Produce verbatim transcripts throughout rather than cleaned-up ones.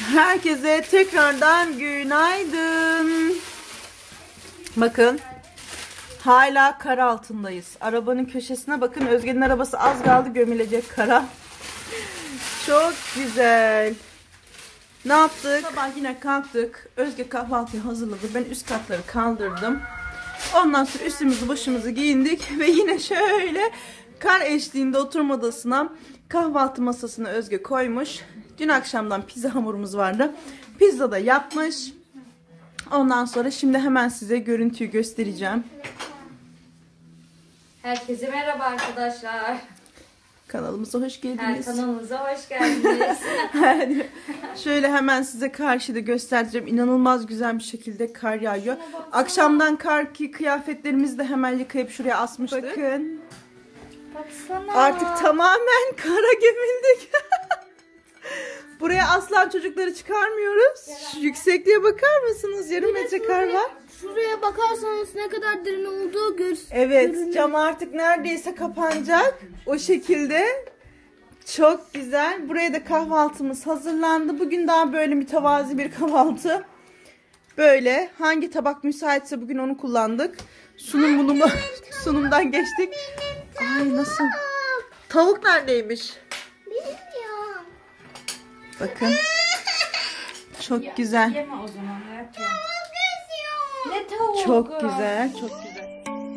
Herkese tekrardan günaydın. Bakın hala kar altındayız. Arabanın köşesine bakın. Özge'nin arabası az kaldı gömülecek kara. Çok güzel. Ne yaptık? Sabah yine kalktık. Özge kahvaltıyı hazırladı. Ben üst katları kaldırdım. Ondan sonra üstümüzü başımızı giyindik. Ve yine şöyle kar eşliğinde oturma odasına kahvaltı masasını Özge koymuş. Dün akşamdan pizza hamurumuz vardı. Pizza da yapmış. Ondan sonra şimdi hemen size görüntüyü göstereceğim. Herkese merhaba arkadaşlar. Kanalımıza hoş geldiniz. Her kanalımıza hoş geldiniz. Şöyle hemen size karşıda göstereceğim. İnanılmaz güzel bir şekilde kar yağıyor. Akşamdan kar ki kıyafetlerimizi de hemen yıkayıp şuraya asmıştık. Bakın. Baksana. Artık tamamen kara gömüldük. Buraya aslan çocukları çıkarmıyoruz. Şu yüksekliğe bakar mısınız? Yarım metre kar var. Şuraya bakarsanız ne kadar derin olduğu görsün. Evet, görünür. cam artık neredeyse kapanacak. O şekilde. Çok güzel. Buraya da kahvaltımız hazırlandı. Bugün daha böyle mütevazi bir kahvaltı. Böyle hangi tabak müsaitse bugün onu kullandık. Sunum bunumu sunumdan geçtik. Ay nasıl? Tavuk neredeymiş? Bilmiyorum. Bakın. Çok güzel. Yeme o zaman. Ne tavuk? Çok güzel, çok güzel.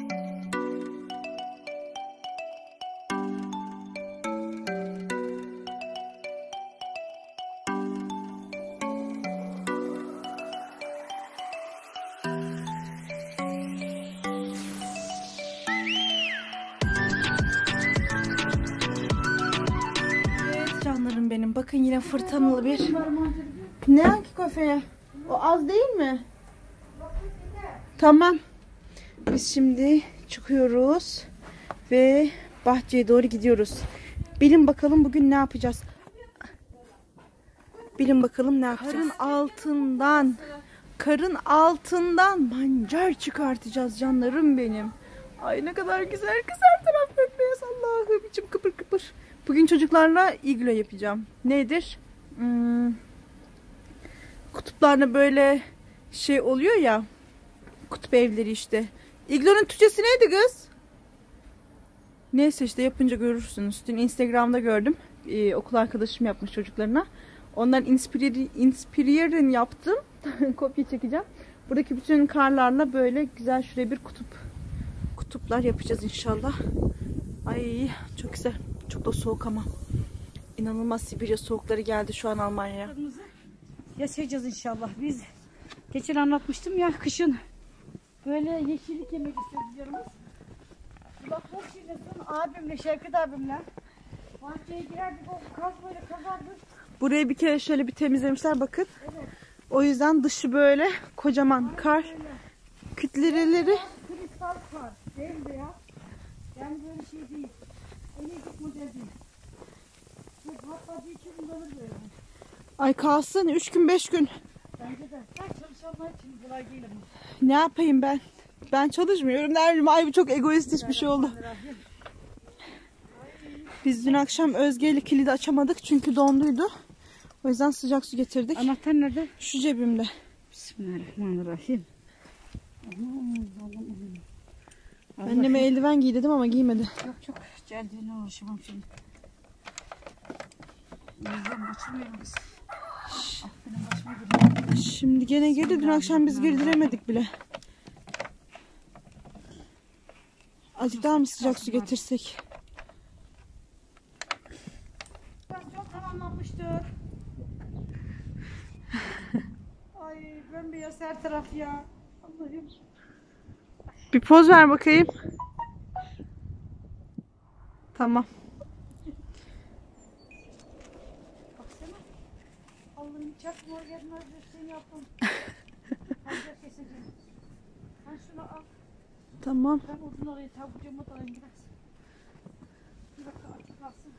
Evet canlarım benim. Bakın yine fırtınalı bir. Ne hangi kafeye? O az değil mi? Tamam. Biz şimdi çıkıyoruz ve bahçeye doğru gidiyoruz. Bilin bakalım bugün ne yapacağız? Bilin bakalım ne yapacağız? Karın altından, karın altından mancar çıkartacağız canlarım benim. Ay ne kadar güzel, güzel taraf bembeyaz. Allah'ım içim kıpır kıpır. Bugün çocuklarla iglo yapacağım. Nedir? Hmm, kutuplarda böyle şey oluyor ya. Kutup evleri işte. İglo'nun Türkçesi neydi kız? Neyse işte yapınca görürsünüz. Dün Instagram'da gördüm. Ee, okul arkadaşım yapmış çocuklarına. Ondan inspirerin yaptım. Kopya çekeceğim. Buradaki bütün karlarla böyle güzel şuraya bir kutup kutuplar yapacağız inşallah. Ay çok güzel. Çok da soğuk ama. İnanılmaz Sibirya soğukları geldi şu an Almanya'ya. Yaşayacağız inşallah. Biz geçen anlatmıştım ya kışın böyle yeşillik yemek istiyoruz. Bak bu şimdi son abimle Şevket abimle bahçeye girerdik, o kaz böyle kazardık. Burayı bir kere şöyle bir temizlemişler bakın. Evet. O yüzden dışı böyle kocaman kar kütleleri. Kristal kar. Bembeyaz. Yani böyle şey değil. Elektrik model değil. Bu patladığı için kullanır böyle. Ay kalsın üç gün beş gün. Bence de. Ben çalışanlar için kolay değil ama. Ne yapayım ben? Ben çalışmıyorum. Derdim ay bu çok egoist bir şey oldu. Biz dün akşam Özge ile kilidi açamadık çünkü donduydu. O yüzden sıcak su getirdik. Anahtar nerede? Şu cebimde. Bismillahirrahmanirrahim. Anneme eldiven giy dedim ama giymedi. Yok çok celdiğine uğraşamam şimdi. Yüzden açılmıyoruz. Şimdi gene girdi. Dün akşam biz girdiremedik bile. Azıcık daha mı sıcak su getirsek? Çok tamamlanmıştır. Ay bembeyaz her taraf ya. Allah'ım. Bir poz ver bakayım. Tamam. Baksana. Allah'ım çakma gelmez de seni yaptım. Pancar keseceğim. Ben şunu al. Tamam. Ben uzun orayı tabucama da alayım biraz. Bir dakika açık kalsın.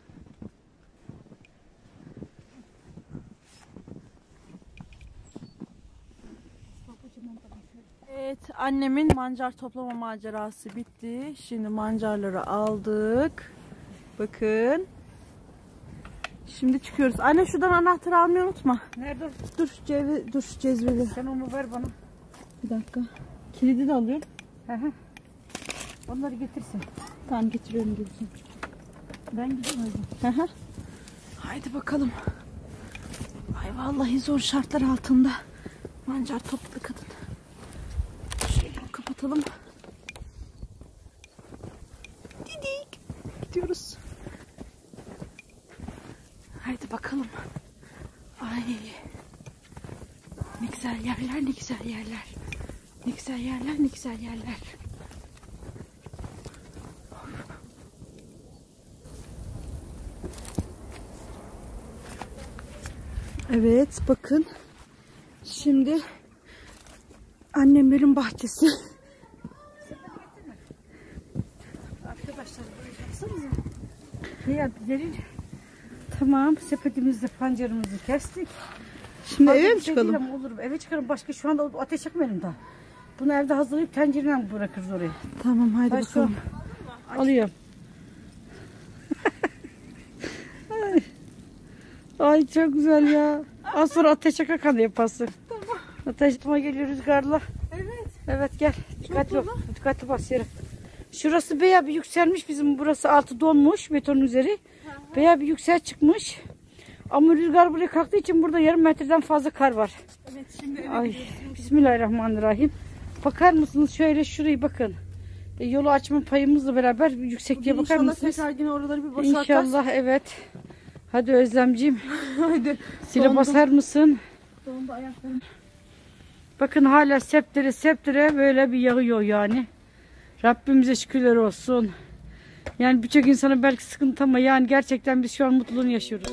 Evet, annemin mancar toplama macerası bitti. Şimdi mancarları aldık. Bakın. Şimdi çıkıyoruz. Anne şuradan anahtarı almayı unutma. Nerede? Dur cevi, dur cezveli. Sen onu ver bana. Bir dakika. Kilidi de alıyorum. Hı hı. Onları getirsin. Tamam getiriyorum Gülsüm. Ben gideyim hocam. Hı hı. Haydi bakalım. Ay vallahi zor şartlar altında. Mancar topladı kadın. Şöyle kapatalım. Didik. Gidiyoruz. Haydi bakalım. Ay. Ne güzel yerler, ne güzel yerler. Ne güzel yerler, ne güzel yerler. Evet bakın. Şimdi annemlerin bahçesi. Arkadaşlar buraya baksanıza. Ya derin. Tamam, sepetimizde pancarımızı kestik. Şimdi Fazla eve bir mi şey çıkalım? değil ama olur. Eve çıkarım. Başka şu anda ateş yakmayalım daha. Bunu evde hazırlayıp tencereden bırakırız oraya. Tamam haydi Ben bakalım. Alıyorum. Ay. Ay çok güzel ya. Az sonra ateş yakarken de yaparsın. Tamam. Ateş tutma geliyor rüzgarla. Evet. Evet gel. Dikkatli ol. Dikkatli bas yere. Şurası bayağı bir yükselmiş. Bizim burası altı donmuş betonun üzeri. Bayağı bir yüksel çıkmış. Ama rüzgar buraya kalktığı için burada yarım metreden fazla kar var. Evet şimdi eve Ay, gidiyoruz. Bismillahirrahmanirrahim. Bakar mısınız şöyle şurayı bakın. E, yolu açma payımızla beraber yüksekliğe bakar İnşallah mısınız? tekrar yine oraları bir boşaltacağız. İnşallah evet. Hadi Özlemciğim. Haydi. Sile basar mısın? Sonunda ayaklarım. Bakın hala septere septere böyle bir yağıyor yani. Rabbimize şükürler olsun. Yani birçok insana belki sıkıntı ama yani gerçekten biz şu an mutluluğunu yaşıyoruz.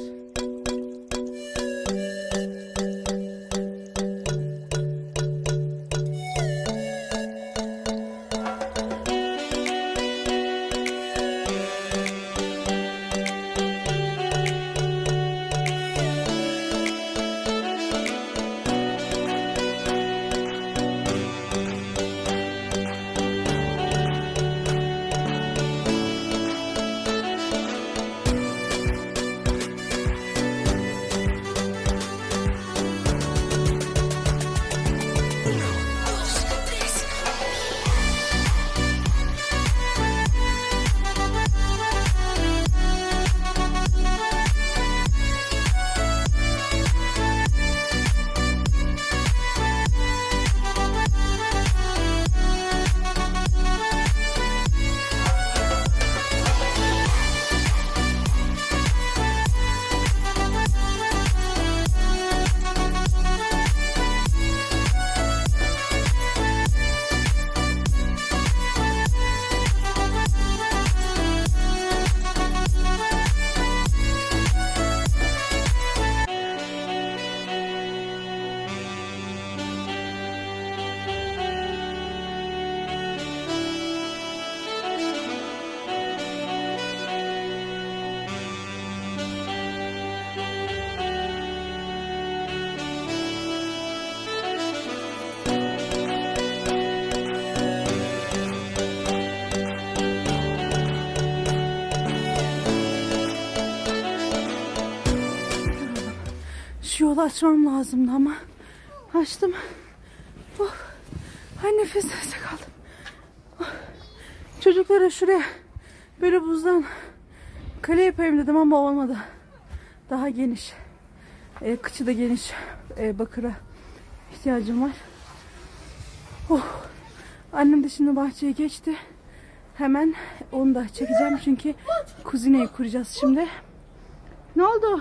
Şu yolu açmam lazımdı ama açtım. Oh. Ay nefes nefese kaldım. Oh. Çocuklara şuraya böyle buzdan kale yapayım dedim ama olmadı. Daha geniş. E, kıçı da geniş. E, bakıra ihtiyacım var. Oh. Annem de şimdi bahçeye geçti. Hemen onu da çekeceğim çünkü kuzineyi kuracağız şimdi. Ne oldu?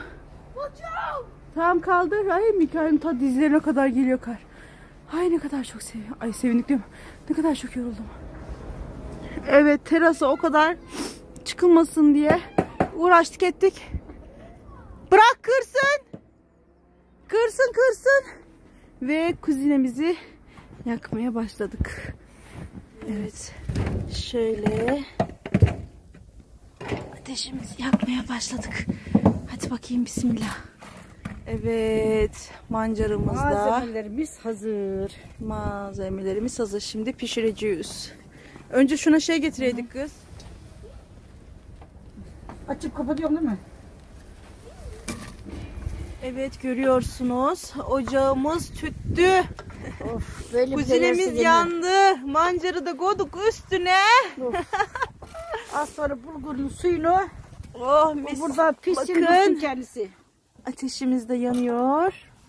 Tamam kaldır. Ay Mikail'in ta dizlerine kadar geliyor kar. Ay ne kadar çok seviyorum. Ay sevindik diyorum. Ne kadar çok yoruldum. Evet terasa o kadar çıkılmasın diye uğraştık ettik. Bırak kırsın. Kırsın kırsın. Ve kuzinemizi yakmaya başladık. Evet. Şöyle ateşimizi yakmaya başladık. Hadi bakayım bismillah. Evet, mancarımız da. Malzemelerimiz hazır. Malzemelerimiz hazır. Şimdi pişireceğiz. Önce şuna şey getireydik kız. Açıp kapatıyorum değil mi? Evet, görüyorsunuz. Ocağımız tüttü. Of, böyle Kuzinemiz yandı. Mancarı da koyduk üstüne. Az sonra bulgurun suyunu Oh mis. burada pişsin Bakın. kendisi. Ateşimiz de yanıyor.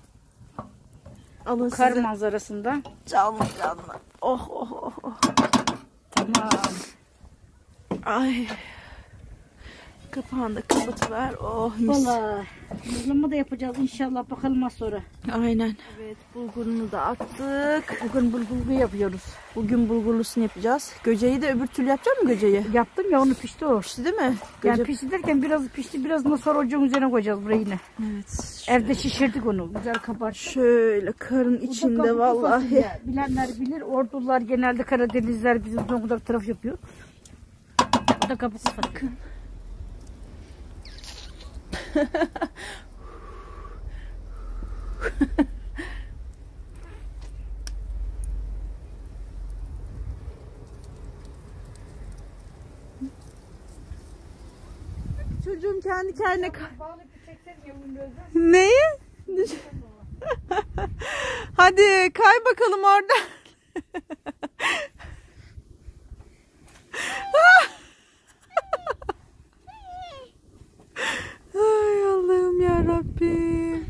Alın Kar size. manzarasında. Canlı canlı. Oh oh oh oh. Tamam. Ay. Kapağını da kapatıver. Oh mis. Valla. Muzlama da yapacağız inşallah. Bakalım az sonra. Aynen. Evet, bulgurunu da attık. Bugün bulgurlu yapıyoruz. Bugün bulgurlusunu yapacağız. Göceyi de öbür türlü yapacak mı göceyi? Yaptım ya, onu pişti o. Pişti değil mi? Yani Göce... pişti derken biraz pişti, birazdan sonra ocağın üzerine koyacağız burayı yine. Evet. Evde şişirdik onu. Güzel kabart. Şöyle karın içinde kabuklu vallahi. fasulye. Bilenler bilir. Ordular genelde Karadenizler bizim Zonguldak taraf yapıyor. Bu da kabuklu fasulye. Çocuğum kendi kendine... Neyi? Hadi kay bakalım oradan. Ay Allah'ım ya Rabbim.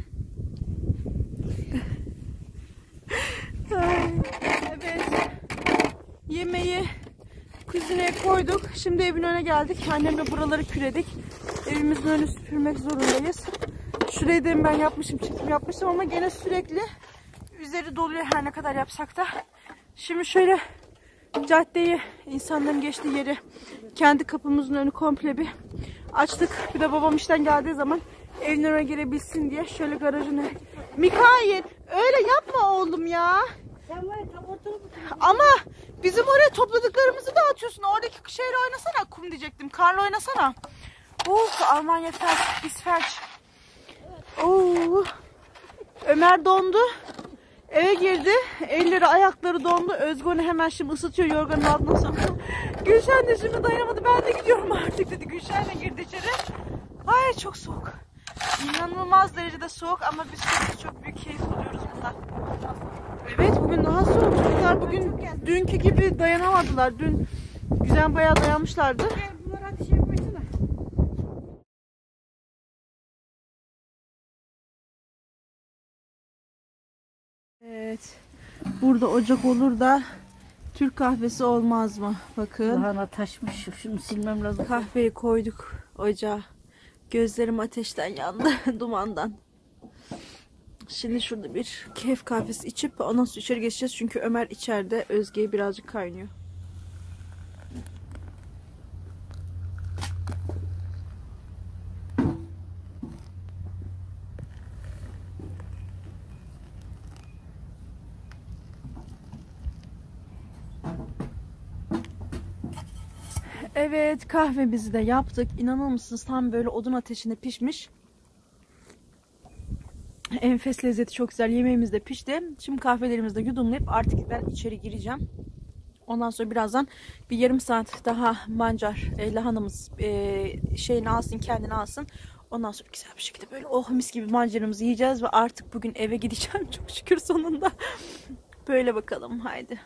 Ay, evet. Yemeği kuzineye koyduk. Şimdi evin önüne geldik. Annemle buraları küredik. Evimizin önünü süpürmek zorundayız. Şurayı da ben yapmışım, çekim yapmıştım ama gene sürekli üzeri doluyor her ne kadar yapsak da. Şimdi şöyle caddeyi, insanların geçtiği yeri, kendi kapımızın önü komple bir açtık. Bir de babam işten geldiği zaman evin önüne girebilsin diye şöyle garajını. Mikail, öyle yapma oğlum ya. Sen var ya tam oturup Ama bizim oraya topladıklarımızı dağıtıyorsun. Oradaki şeyle oynasana, kum diyecektim. Karla oynasana. Oh, Almanya felç, biz felç. Oh. Ömer dondu. Eve girdi. Elleri ayakları dondu. Özgü onu hemen şimdi ısıtıyor yorganın altına sonra. Gülşen de şimdi dayanamadı. Ben de gidiyorum artık dedi. Gülşen de girdi içeri. Ay çok soğuk. İnanılmaz derecede soğuk ama biz çok, çok büyük keyif alıyoruz bundan. Evet, bugün daha soğuk. Çocuklar bugün dünkü gibi dayanamadılar. Dün güzel bayağı dayanmışlardı. gel bunları hadi şey koysana. Evet. Burada ocak olur da Türk kahvesi olmaz mı? Bakın. Lahana taşmış. Şunu silmem lazım. Kahveyi koyduk ocağa. Gözlerim ateşten yandı. Dumandan. Şimdi şurada bir keyif kahvesi içip ondan sonra içeri geçeceğiz. Çünkü Ömer içeride. Özge'ye birazcık kaynıyor. Evet, kahvemizi de yaptık. İnanır mısınız, tam böyle odun ateşinde pişmiş. Enfes lezzeti çok güzel. Yemeğimiz de pişti. Şimdi kahvelerimizi de yudumlayıp artık ben içeri gireceğim. Ondan sonra birazdan bir yarım saat daha mancar e, lahanamız e, şeyini alsın, kendini alsın. Ondan sonra güzel bir şekilde böyle oh mis gibi mancarımızı yiyeceğiz ve artık bugün eve gideceğim. Çok şükür sonunda. Böyle bakalım, haydi.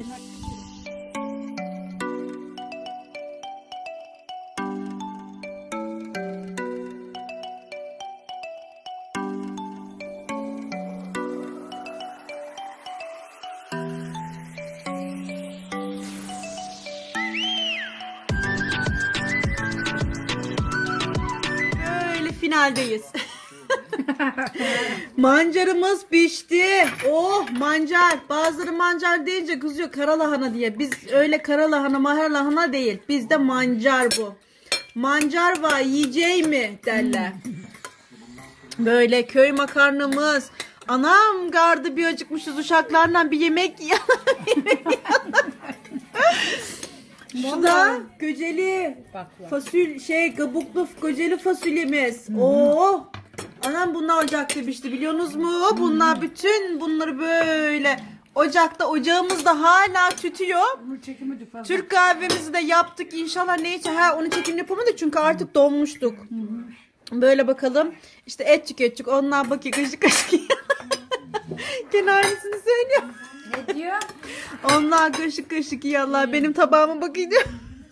Finaldeyiz. Mancarımız pişti. Oh mancar. Bazıları mancar deyince kızıyor karalahana diye. Biz öyle karalahana maharlahana değil. Bizde mancar bu. Mancar var yiyeceği mi derler. Böyle köy makarnamız. Anam gardı bir acıkmışız uşaklarla bir yemek yiyelim. Şu da göceli fasul şey kabuklu göceli fasulyemiz. Oo! Anam bunlar ocakta pişti biliyorsunuz mu? Bunlar bütün bunları böyle ocakta, ocağımızda hala tütüyor. Türk kahvemizi de yaptık inşallah, neyse ha onu çekim yapamadık çünkü artık donmuştuk. Böyle bakalım. İşte et tüketçik. Onlar bakıyor kaşık kaşık yiyor. Gene aynısını söylüyor. Ne diyor? Onlar kaşık kaşık yiyorlar. Benim tabağıma bakıyor diyor.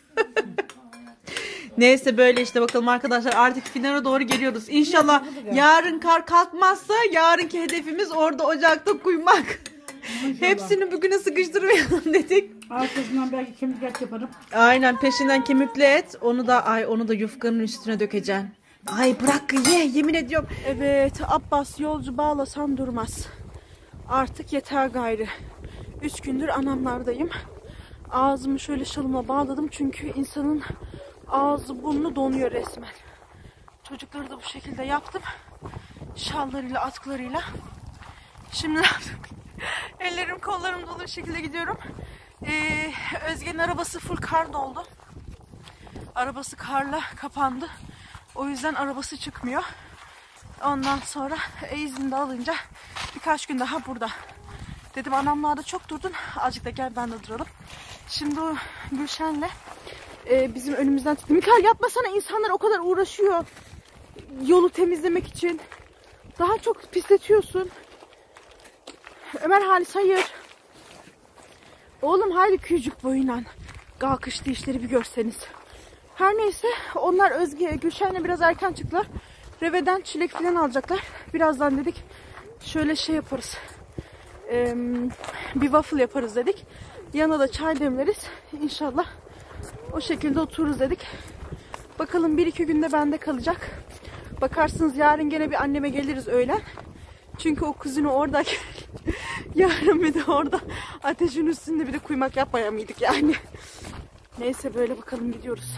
Neyse böyle işte bakalım arkadaşlar, artık finale doğru geliyoruz. İnşallah yarın kar kalkmazsa yarınki hedefimiz orada ocakta kuymak. Hepsini bugüne sıkıştırmayalım dedik. Arkasından belki kemik et yaparım. Aynen, peşinden kemikli et. Onu da ay onu da yufkanın üstüne dökeceksin. Ay bırak ye, yemin ediyorum. Evet, Abbas yolcu bağlasan durmaz. Artık yeter gayrı. Üç gündür anamlardayım. Ağzımı şöyle şalımla bağladım çünkü insanın ağzı burnu donuyor resmen. Çocukları da bu şekilde yaptım. Şallarıyla, atkılarıyla. Şimdi ne yaptım? Ellerim kollarım dolu bir şekilde gidiyorum. Ee, Özge'nin arabası full kar doldu. Arabası karla kapandı. O yüzden arabası çıkmıyor. Ondan sonra e, izin de alınca birkaç gün daha burada. Dedim anamlarda çok durdun. Azıcık da gel ben de duralım. Şimdi o Gülşen'le e, bizim önümüzden çıktı. Mikael yapmasana, insanlar o kadar uğraşıyor yolu temizlemek için. Daha çok pisletiyorsun. Ömer Halis hayır. Oğlum hayli küçücük boyuyla kalkıştı işleri bir görseniz. Her neyse onlar Özge, Gülşen'le biraz erken çıktılar. Reve'den çilek falan alacaklar. Birazdan dedik şöyle şey yaparız. Ee, bir waffle yaparız dedik. Yanına da çay demleriz. İnşallah o şekilde otururuz dedik. Bakalım bir iki günde bende kalacak. Bakarsınız yarın gene bir anneme geliriz öğlen. Çünkü o kuzunu orada yarın bir de orada ateşin üstünde bir de kuymak yapmaya mıydık yani. Neyse böyle bakalım gidiyoruz.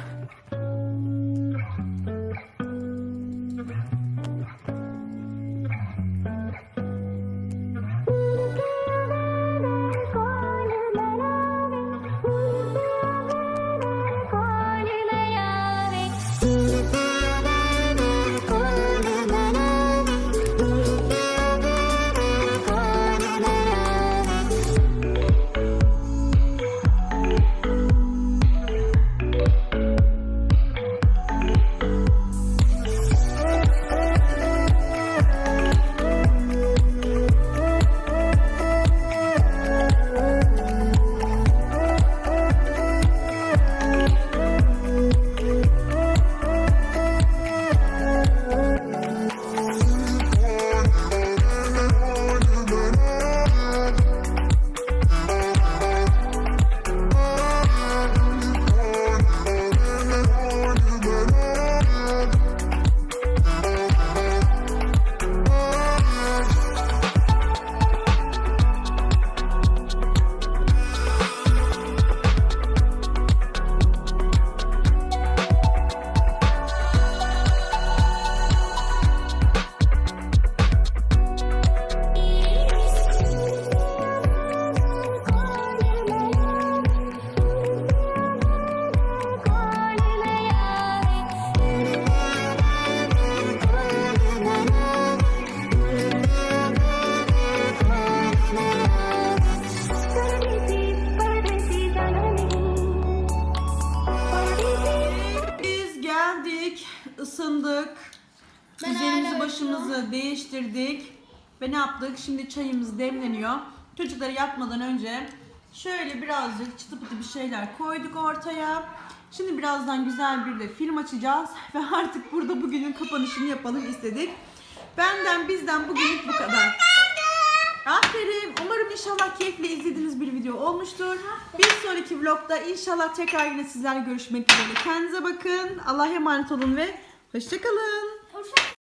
Isındık. Üzerimizi başımızı değiştirdik. Ve ne yaptık? Şimdi çayımız demleniyor. Çocukları yatmadan önce şöyle birazcık çıtı pıtı bir şeyler koyduk ortaya. Şimdi birazdan güzel bir de film açacağız. Ve artık burada bugünün kapanışını yapalım istedik. Benden bizden bugünlük bu kadar. Aferin. Umarım inşallah keyifle izlediğiniz bir video olmuştur. Bir sonraki vlogda inşallah tekrar yine sizlerle görüşmek üzere. Kendinize bakın. Allah'a emanet olun ve hoşça kalın.